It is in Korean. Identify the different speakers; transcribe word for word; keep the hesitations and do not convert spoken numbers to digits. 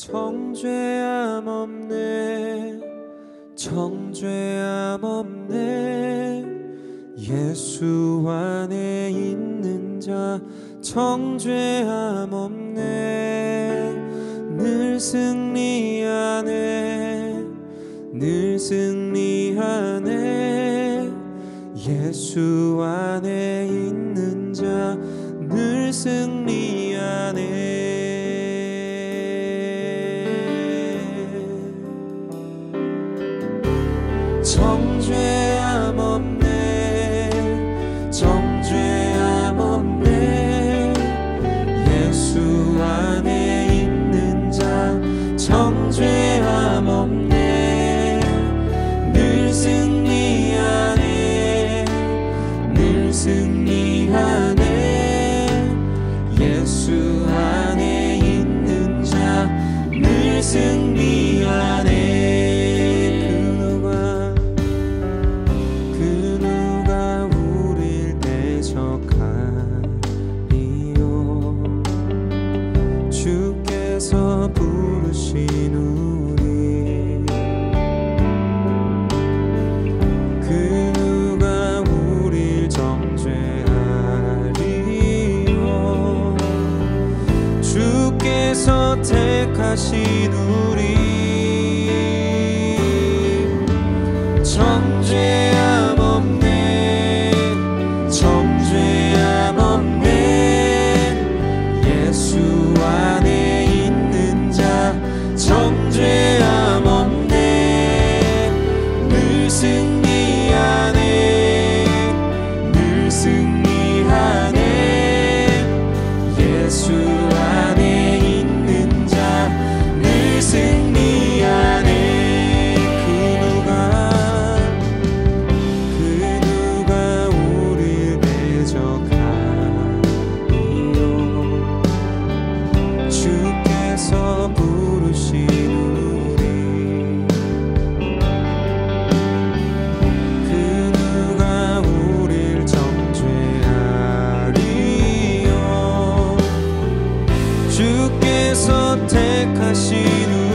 Speaker 1: 정죄함 없네, 정죄함 없네. 예수 안에 있는 자 정죄함 없네. 늘 승리하네, 늘 승리하네. 예수 안에 있는 자 늘 승리하네. 정죄함 없네, 정죄함 없네. 예수 안에 있는 자 정죄함 없네. 늘 승리하네, 늘 승리하네. 예수 안에 있는 자 늘 승리하네. 부르신 우리, 그 누가 우릴 정죄하리요. 주께서 택하신 우리, 정죄함 없네, 정죄함 없네. 예수 안에 정죄함 없네. 늘 승리하네, 늘 승리하네. 예수 안에 있는 자 늘 승리하네. 그 누가, 그 누가 우릴 대적하리요. 주께서 부르신 우리, 그 누가 우릴 정죄하리요. 주께서 택하신 우리,